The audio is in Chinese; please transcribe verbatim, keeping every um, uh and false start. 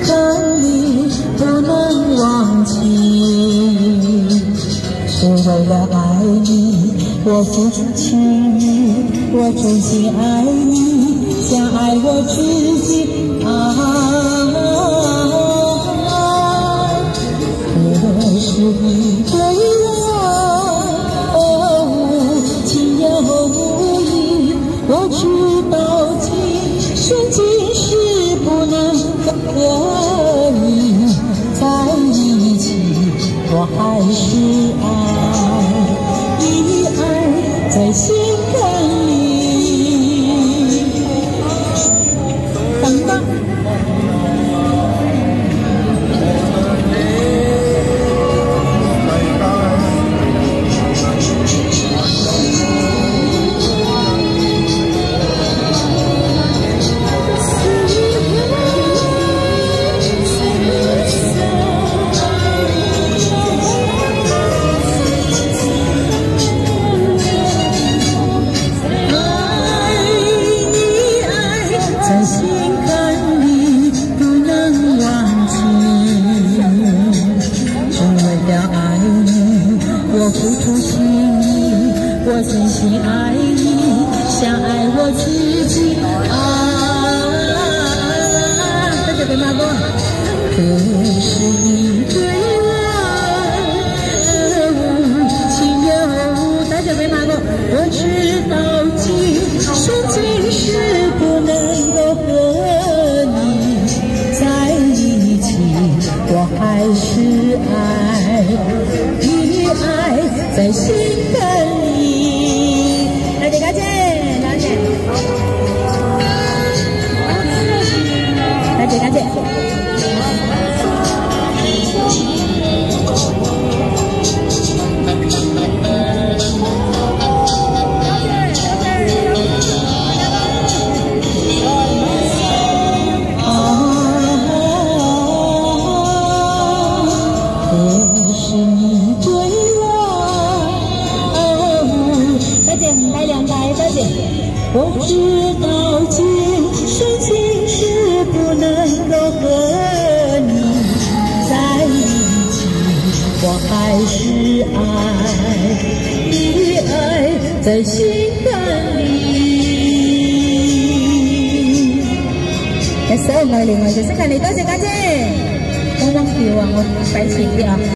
看你不能忘记，是为了爱你，我付出情谊，我真心爱你，像爱我自己啊。可是你对我哦情有无义，我知道今生今世不能和你在一起，我还是爱你，爱在心坎里。等等。在心坎里不能忘记，只为了爱你，我付出心意，我真心爱你，像爱我自己啊！大家别骂我。可是你对我情有，大家别骂我，我知道今生今世不能够和你在一起，我还是爱你，爱在心坎里。大姐，大姐，大姐，大姐，大姐。来两百大姐，我知道今生今世不能够和你在一起，我还是爱你，爱在心坎里。一首唔係另外就識係你，多謝家姐，我忘記話我擺前啲啊。